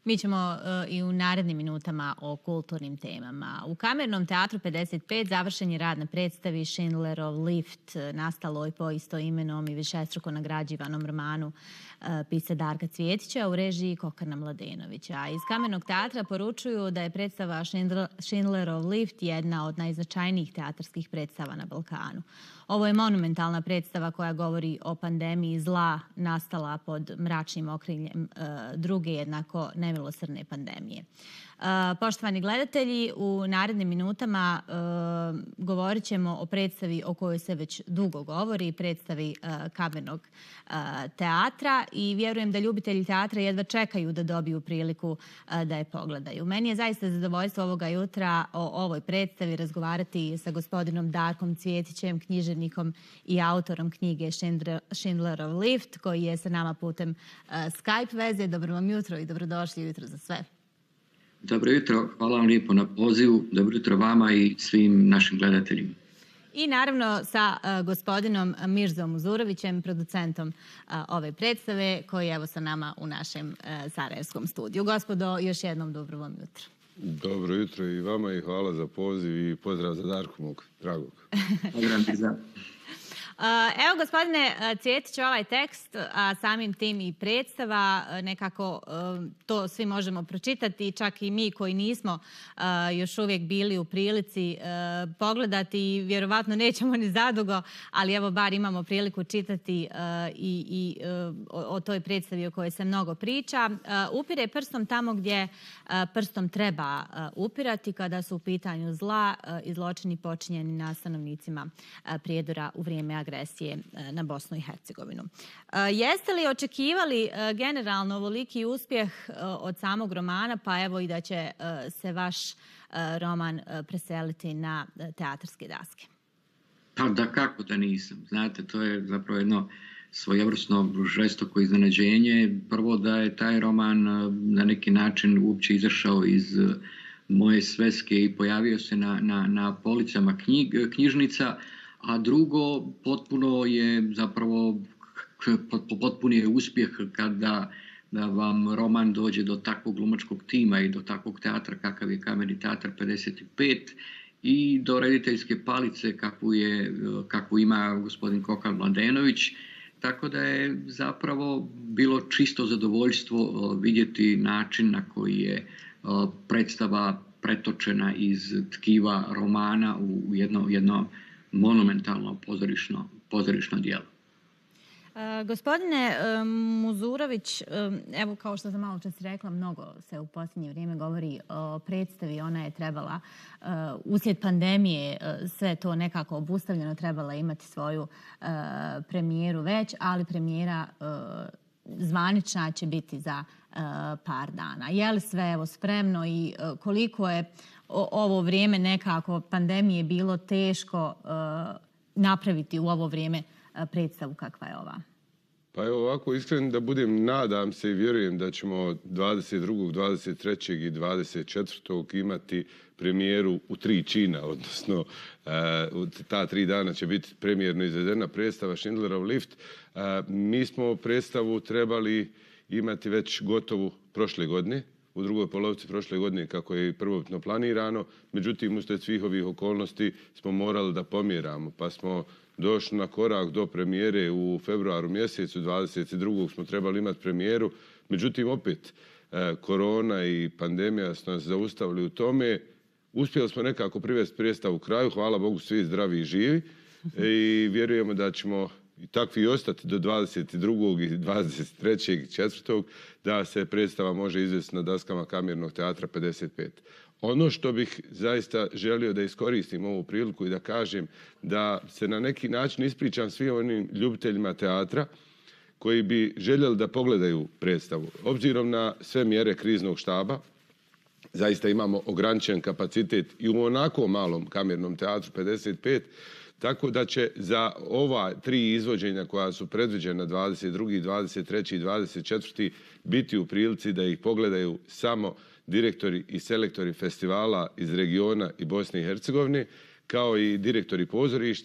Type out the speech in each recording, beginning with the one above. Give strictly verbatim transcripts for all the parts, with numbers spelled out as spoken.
Mi ćemo uh, i u narednim minutama o kulturnim temama. U Kamernom teatru pedeset pet završen je rad na predstavi Schindlerov lift, nastaloj po istoimenom i višestruko nagrađivanom romanu uh, pisca Darka Cvjetića u režiji Kokana Mladenovića. Iz Kamernog teatra poručuju da je predstava Schindlerov lift jedna od najznačajnijih teatarskih predstava na Balkanu. Ovo je monumentalna predstava koja govori o pandemiji zla nastala pod mračnim okriljem uh, druge jednako nemilosrdne pandemije. Uh, poštovani gledatelji, u narednim minutama uh, govorit ćemo o predstavi o kojoj se već dugo govori, predstavi uh, Kamernog uh, teatra, i vjerujem da ljubitelji teatra jedva čekaju da dobiju priliku uh, da je pogledaju. Meni je zaista zadovoljstvo ovoga jutra o ovoj predstavi razgovarati sa gospodinom Darkom Cvjetićem, književnikom i autorom knjige Schindlerov lift, koji je sa nama putem uh, Skype veze. Dobro vam jutro i dobrodošli jutro za sve. Dobro jutro, hvala vam lijepo na pozivu. Dobro jutro vama i svim našim gledateljima. I naravno sa uh, gospodinom Mirzom Muzurovićem, producentom uh, ove predstave, koji je evo sa nama u našem uh, sarajevskom studiju. Gospodo, još jednom dobro vam jutro. Dobro jutro i vama i hvala za poziv i pozdrav za Darku mog dragog. Pozdrav za... Evo, gospodine Cvjetić, ovaj tekst, a samim tim i predstava, nekako to svi možemo pročitati, čak i mi koji nismo još uvijek bili u prilici pogledati i vjerovatno nećemo ni zadugo, ali evo bar imamo priliku čitati i, i o, o toj predstavi o kojoj se mnogo priča. Upire prstom tamo gdje prstom treba upirati kada su u pitanju zla i zločini počinjeni na stanovnicima Prijedora u vrijeme agresije na Bosnu i Hercegovinu. Jeste li očekivali generalno ovoliki uspjeh od samog romana, pa evo i da će se vaš roman preseliti na teatarske daske? Pa da kako da nisam. Znate, to je zapravo jedno svojevrsno žestoko iznenađenje. Prvo da je taj roman na neki način uopće izašao iz moje sveske i pojavio se na, na, na policama knjig, knjižnica, a drugo, potpuno je zapravo potpuni je uspjeh kada da vam roman dođe do takvog glumačkog tima i do takvog teatra kakav je Kamerni teatar pedeset pet i do rediteljske palice kakvu, je, kakvu ima gospodin Kokan Mladenović. Tako da je zapravo bilo čisto zadovoljstvo vidjeti način na koji je predstava pretočena iz tkiva romana u jedno, jedno monumentalno pozorišno, pozorišno djelo. Uh, gospodine uh, Muzurović, uh, evo kao što sam malo čas rekla, mnogo se u posljednje vrijeme govori o predstavi. Ona je trebala, uh, uslijed pandemije, uh, sve to nekako obustavljeno, trebala imati svoju uh, premijeru već, ali premijera uh, zvanična će biti za uh, par dana. Je li sve evo spremno i uh, koliko je o, ovo vrijeme nekako pandemije bilo teško uh, napraviti u ovo vrijeme uh, predstavu kakva je ova? Pa evo ovako, iskreno da budem, nadam se i vjerujem da ćemo dvadeset drugog, dvadeset trećeg i dvadeset četvrtog imati premijeru u tri čina, odnosno uh, ta tri dana će biti premijerno izvedena predstava Schindlerov lift. Uh, mi smo predstavu trebali imati već gotovu prošle godine, u drugoj polovici prošle godine kako je prvobitno planirano. Međutim, uslijed svih ovih okolnosti smo morali da pomjeramo, pa smo došli na korak do premijere u februaru mjesecu, dvadeset drugog smo trebali imati premijeru. Međutim, opet, eh, korona i pandemija su nas zaustavili u tome. Uspjeli smo nekako privesti predstavu kraju, hvala Bogu, svi zdravi i živi. I vjerujemo da ćemo i takvi ostati do dvadeset drugog i dvadeset trećeg i četvrtog da se predstava može izvesti na daskama Kamernog teatra pedeset pet. Ono što bih zaista želio da iskoristim ovu priliku i da kažem da se na neki način ispričam svim onim ljubiteljima teatra koji bi željeli da pogledaju predstavu. Obzirom na sve mjere kriznog štaba, zaista imamo ograničen kapacitet i u onako malom Kamernom teatru pedeset pet, tako da će za ova tri izvođenja koja su predviđena dvadeset drugi, dvadeset treći i dvadeset četvrti biti u prilici da ih pogledaju samo direktori i selektori festivala iz regiona i Bosne i Hercegovine, kao i direktori pozorišta,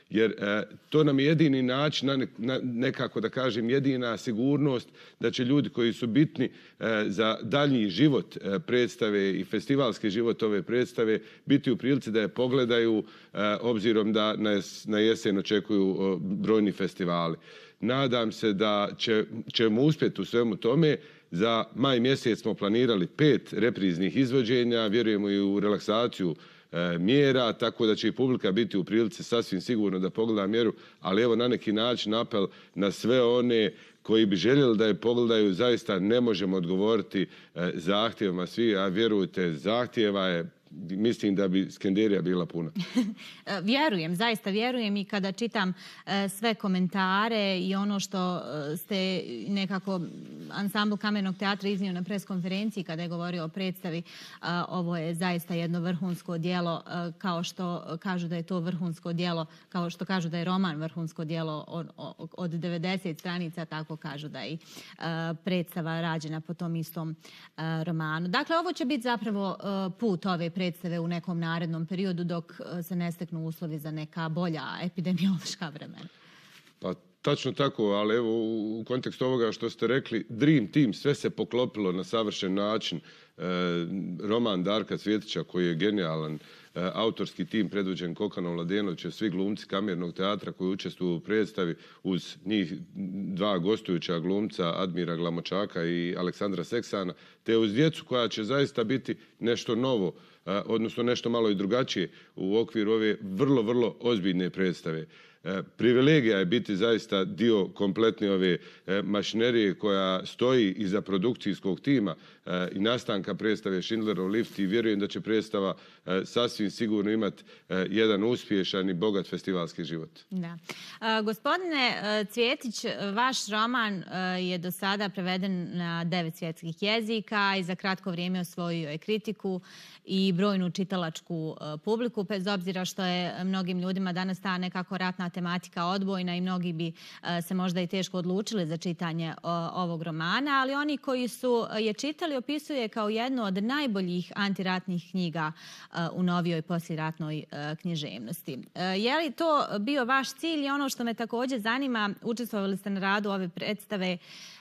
jer e, to nam je jedini način, na, na, nekako da kažem, jedina sigurnost da će ljudi koji su bitni e, za daljnji život e, predstave i festivalski život ove predstave biti u prilici da je pogledaju, e, obzirom da nas na jesen očekuju o, brojni festivali. Nadam se da će, ćemo uspjeti u svemu tome. Za maj mjesec smo planirali pet repriznih izvođenja, vjerujemo i u relaksaciju e, mjera, tako da će i publika biti u prilici sasvim sigurno da pogleda mjeru, ali evo na neki način apel na sve one koji bi željeli da je pogledaju, zaista ne možemo odgovoriti e, zahtjevima svi, a vjerujte, zahtjeva je, mislim da bi Skenderija bila puna. Vjerujem, zaista vjerujem i kada čitam sve komentare i ono što ste nekako ansambl Kamernog teatra iznio na preskonferenciji kada je govorio o predstavi, ovo je zaista jedno vrhunsko djelo, kao što kažu da je to vrhunsko djelo, kao što kažu da je roman vrhunsko djelo od, od devedeset stranica, tako kažu da je i predstava rađena po tom istom romanu. Dakle, ovo će biti zapravo put ove predstave u nekom narednom periodu dok se ne steknu uslovi za neka bolja epidemiološka vremena. Pa tačno tako, ali evo u kontekstu ovoga što ste rekli, Dream Team, sve se poklopilo na savršen način. E, roman Darka Cvjetića koji je genijalan, e, autorski tim predvođen Kokanom Mladenovićem, svi glumci Kamernog teatra koji učestvuju u predstavi uz njih dva gostujuća glumca Admira Glamočaka i Aleksandra Seksana, te uz djecu koja će zaista biti nešto novo, odnosno nešto malo i drugačije u okviru ove vrlo, vrlo ozbiljne predstave. Privilegija je biti zaista dio kompletne ove mašinerije koja stoji iza produkcijskog tima i nastanka predstave Schindlerov lift i vjerujem da će predstava sasvim sigurno imati jedan uspješan i bogat festivalski život. Da. Gospodine Cvjetić, vaš roman je do sada preveden na devet svjetskih jezika i za kratko vrijeme osvojio je kritiku i brojnu čitalačku publiku, bez obzira što je mnogim ljudima danas ta nekako ratna tematika odbojna i mnogi bi se možda i teško odlučili za čitanje ovog romana, ali oni koji su je čitali opisuje kao jednu od najboljih antiratnih knjiga u novijoj poslijeratnoj književnosti. Je li to bio vaš cilj i ono što me također zanima, učestvovali ste na radu ove predstave,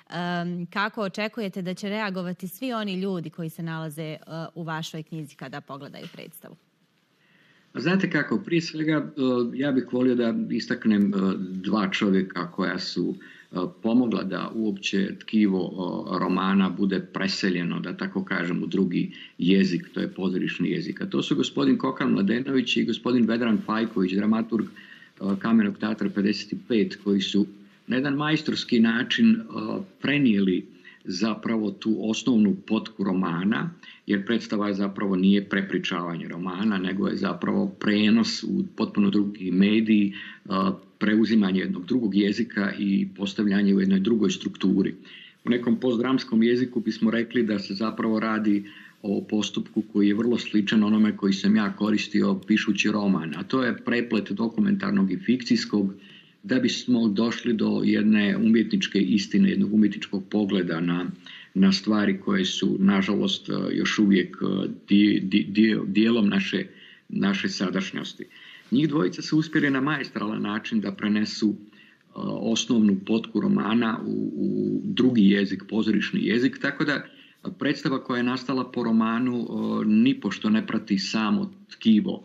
kako očekujete da će reagovati svi oni ljudi koji se nalaze u vašoj knjizi kada pogledaju predstavu? Znate kako, prije svega ja bih volio da istaknem dva čovjeka koja su pomogla da uopće tkivo romana bude preseljeno, da tako kažem, u drugi jezik, to je pozorišni jezik. A to su gospodin Kokan Mladenović i gospodin Vedran Fajković, dramaturg Kamernog teatra pedeset pet, koji su na jedan majstorski način prenijeli zapravo tu osnovnu potku romana, jer predstava zapravo nije prepričavanje romana, nego je zapravo prenos u potpuno drugi mediji, preuzimanje jednog drugog jezika i postavljanje u jednoj drugoj strukturi. U nekom postdramskom jeziku bismo rekli da se zapravo radi o postupku koji je vrlo sličan onome koji sam ja koristio pišući roman, a to je preplet dokumentarnog i fikcijskog, da bismo došli do jedne umjetničke istine, jednog umjetničkog pogleda na, na stvari koje su, nažalost, još uvijek di, di, di, dijelom naše, naše sadašnjosti. Njih dvojica su uspjeli na maestralan način da prenesu uh, osnovnu potku romana u, u drugi jezik, pozorišni jezik, tako da predstava koja je nastala po romanu uh, nipošto ne prati samo tkivo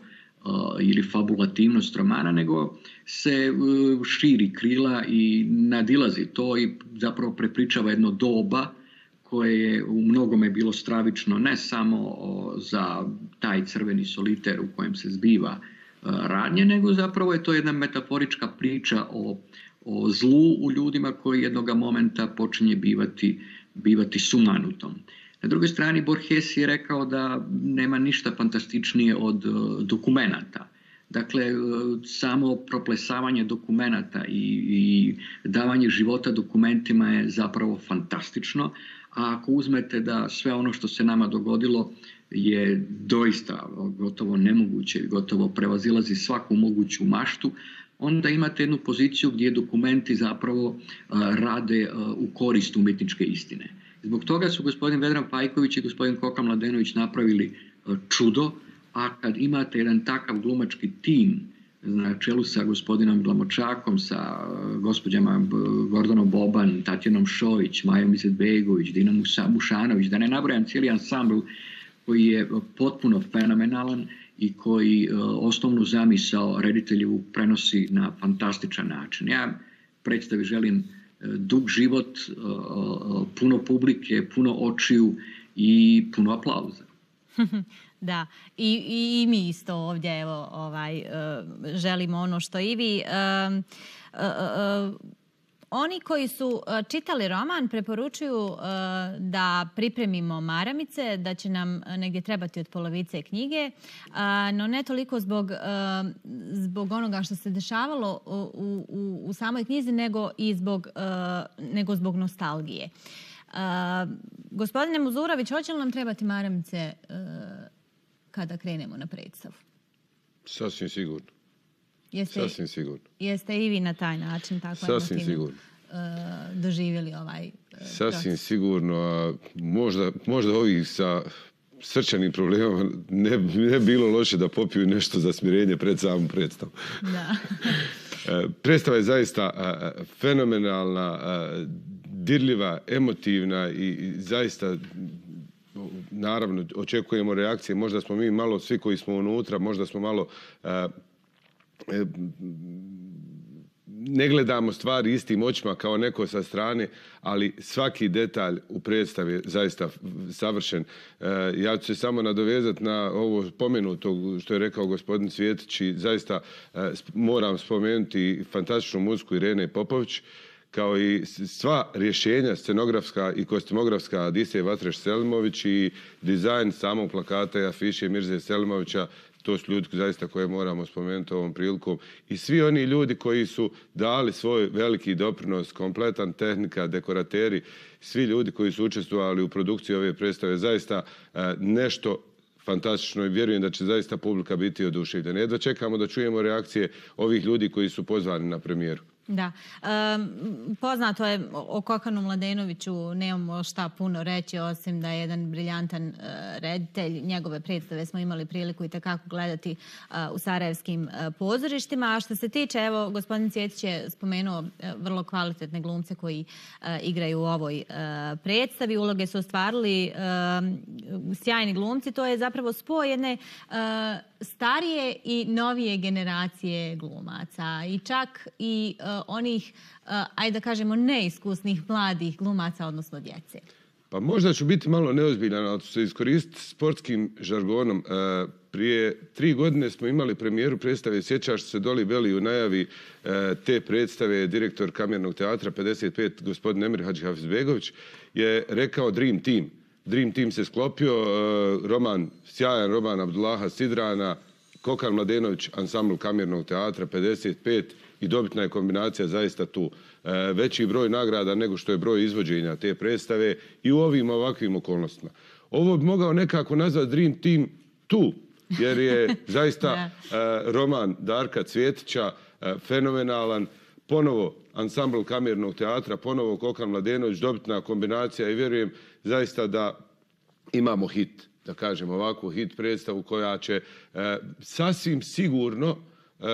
ili fabulativnost romana, nego se širi krila i nadilazi to i zapravo prepričava jedno doba koje je u mnogome bilo stravično ne samo za taj crveni soliter u kojem se zbiva radnje, nego zapravo je to jedna metaforička priča o, o zlu u ljudima koji jednoga momenta počinje bivati, bivati sumanutom. Na drugoj strani, Borges je rekao da nema ništa fantastičnije od uh, dokumenata. Dakle, uh, samo proplesavanje dokumenata i, i davanje života dokumentima je zapravo fantastično. A ako uzmete da sve ono što se nama dogodilo je doista gotovo nemoguće, gotovo prevazilazi svaku moguću maštu, onda imate jednu poziciju gdje dokumenti zapravo uh, rade uh, u korist umjetničke istine. Zbog toga su gospodin Vedran Fajković i gospodin Kokan Mladenović napravili čudo, a kad imate jedan takav glumački tim na čelu sa gospodinom Glamočakom, sa gospođama Gordanom Boban, Tatjanom Šojić, Majom Izetbegović, Dinom Mušanović, da ne nabrajam cijeli ansambl koji je potpuno fenomenalan i koji osnovnu zamisao rediteljevu prenosi na fantastičan način. Ja predstavi želim dug život, puno publike, puno očiju i puno aplauza. Da, i, i mi isto ovdje evo, ovaj, želimo ono što i vi. Um, uh, uh, Oni koji su čitali roman preporučuju da pripremimo maramice, da će nam negdje trebati od polovice knjige, no ne toliko zbog, zbog onoga što se dešavalo u, u, u samoj knjizi, nego i zbog, nego zbog nostalgije. Gospodine Muzurović, hoće li nam trebati maramice kada krenemo na predstavu? Sasvim sigurno. Jeste, Sasvim sigurno. Jeste i vi na taj način tako Sasvim sigurno. Uh, doživjeli ovaj uh, Sasvim proces? sigurno. A možda, možda ovih sa srčanim problemama ne, ne bilo loše da popiju nešto za smirenje pred samu predstavu. Da. Predstava je zaista uh, fenomenalna, uh, dirljiva, emotivna i, i zaista naravno očekujemo reakcije. Možda smo mi malo, svi koji smo unutra, možda smo malo uh, ne gledamo stvari istim očima kao neko sa strane, ali svaki detalj u predstavi je zaista savršen. Ja ću se samo nadovezati na ovo spomenuto što je rekao gospodin Cvjetić i zaista moram spomenuti fantastičnu muziku Irene Popović, kao i sva rješenja scenografska i kostimografska Adisije Vatreš-Selimović i dizajn samog plakata i afiše Mirze Selimovića. To su ljudi zaista koje moramo spomenuti ovom prilikom. I svi oni ljudi koji su dali svoj veliki doprinos, kompletan tehnika, dekorateri, svi ljudi koji su učestvovali u produkciji ove predstave, zaista nešto fantastično i vjerujem da će zaista publika biti oduševljena. Jedva čekamo da čujemo reakcije ovih ljudi koji su pozvani na premijeru. Da. Um, poznato je o Kokanu Mladenoviću, nemamo šta puno reći, osim da je jedan briljantan uh, reditelj. Njegove predstave smo imali priliku i takako gledati uh, u sarajevskim uh, pozorištima. A što se tiče, evo, gospodin Cvjetić je spomenuo uh, vrlo kvalitetne glumce koji uh, igraju u ovoj uh, predstavi. Uloge su ostvarili uh, sjajni glumci. To je zapravo spoj jedne uh, starije i novije generacije glumaca i čak i uh, onih, uh, ajde da kažemo, neiskusnih mladih glumaca, odnosno djece. Pa možda ću biti malo neozbiljan, ali ću se iskoristiti sportskim žargonom. Uh, prije tri godine smo imali premijeru predstave, sjećaš se Doli Beli u najavi uh, te predstave, direktor Kamernog teatra pedeset pet, gospodin Emir Hadžihafizbegović, je rekao Dream Team. Dream Team se sklopio, roman, sjajan roman Abdullaha Sidrana, Kokan Mladenović, ansambl Kamernog teatra pedeset pet i dobitna je kombinacija zaista tu. Veći broj nagrada nego što je broj izvođenja te predstave i u ovim ovakvim okolnostima. Ovo bi mogao nekako nazvati Dream Team tu, jer je zaista roman Darka Cvjetića fenomenalan. Ponovo ansambl Kamernog teatra, ponovo Kokan Mladenović, dobitna kombinacija i vjerujem zaista da imamo hit, da kažem ovakvu hit predstavu koja će e, sasvim sigurno e,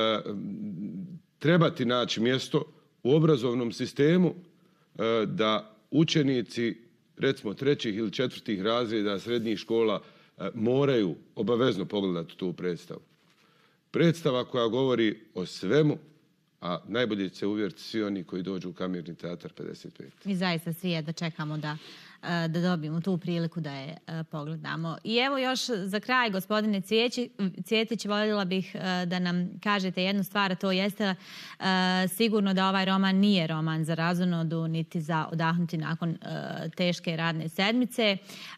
trebati naći mjesto u obrazovnom sistemu e, da učenici recimo trećih ili četvrtih razreda srednjih škola e, moraju obavezno pogledati tu predstavu. Predstava koja govori o svemu, a najbolje će se uvjeriti svi oni koji dođu u Kamerni teatar pedeset pet. Mi zaista svi je da čekamo da, da dobijemo tu priliku da je pogledamo. I evo još za kraj, gospodine Cvjetić, voljela bih da nam kažete jednu stvar, a to jeste sigurno da ovaj roman nije roman za razonodu, niti za odahnuti nakon teške radne sedmice.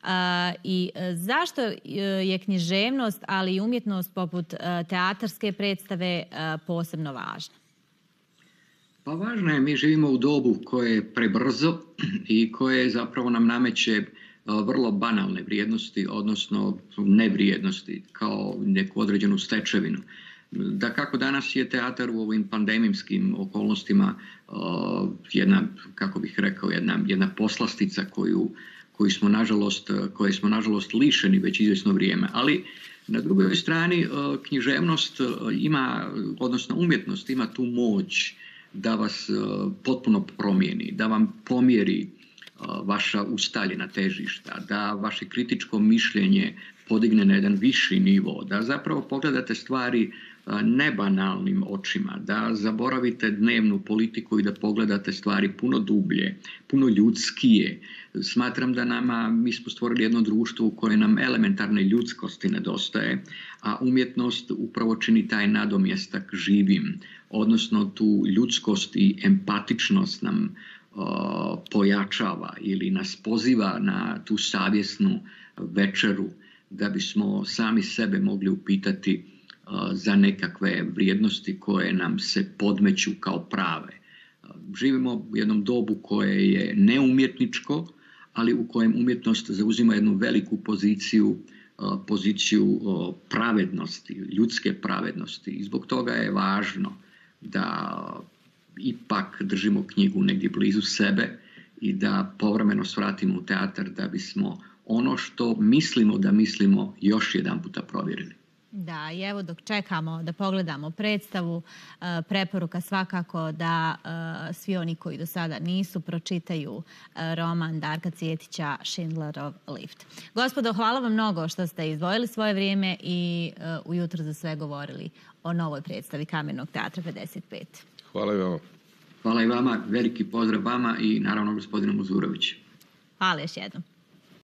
I zašto je književnost, ali i umjetnost poput teatarske predstave posebno važna? Pa važno je, mi živimo u dobu koje je prebrzo i koje zapravo nam nameće vrlo banalne vrijednosti, odnosno nevrijednosti kao neku određenu stečevinu. Da kako danas je teatar u ovim pandemijskim okolnostima jedna, kako bih rekao, jedna, jedna poslastica koju, koju smo nažalost, koje smo nažalost lišeni već izvjesno vrijeme. Ali Na drugoj strani književnost ima, odnosno umjetnost ima tu moć da vas potpuno promijeni, da vam pomjeri vaša ustaljena težišta, da vaše kritičko mišljenje podigne na jedan viši nivo, da zapravo pogledate stvari nebanalnim očima, da zaboravite dnevnu politiku i da pogledate stvari puno dublje, puno ljudskije. Smatram da nama, mi smo stvorili jedno društvo u kojem nam elementarne ljudskosti nedostaje, a umjetnost upravo čini taj nadomjestak živim, odnosno tu ljudskost i empatičnost nam o, pojačava ili nas poziva na tu savjesnu večeru da bismo sami sebe mogli upitati za nekakve vrijednosti koje nam se podmeću kao prave. Živimo u jednom dobu koje je neumjetničko, ali u kojem umjetnost zauzima jednu veliku poziciju, poziciju pravednosti, ljudske pravednosti. I zbog toga je važno da ipak držimo knjigu negdje blizu sebe i da povremeno svratimo u teatar da bismo ono što mislimo da mislimo još jedan puta provjerili. Da, i evo dok čekamo da pogledamo predstavu, preporuka svakako da svi oni koji do sada nisu pročitaju roman Darka Cvjetića Schindlerov lift. Gospodo, hvala vam mnogo što ste izdvojili svoje vrijeme i ujutro za sve govorili o novoj predstavi Kamernog teatra pedeset pet. Hvala i vama. Hvala i vama, veliki pozdrav vama i naravno gospodinu Muzuroviću. Hvala još jednom.